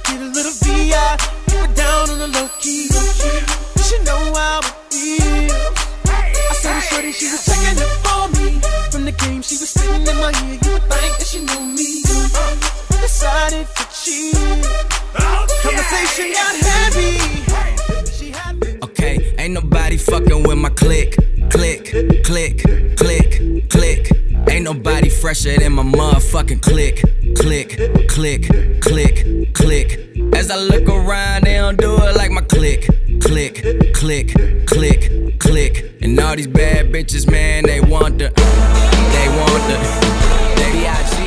get a little VI, keep it down on the low key. You should know how it feels. I saw the shorty, she was checking up for me. From the game, she was spitting in my ear. You would think that she knew me. Decided to cheat. Conversation got heavy. She had me. Okay, ain't nobody fucking with my click. Click, click, click, click. Ain't nobody fresher than my motherfucking click. Click, click, click, click. As I look around, they don't do it like my click. Click, click, click, click. And all these bad bitches, man, they want the, they want the, they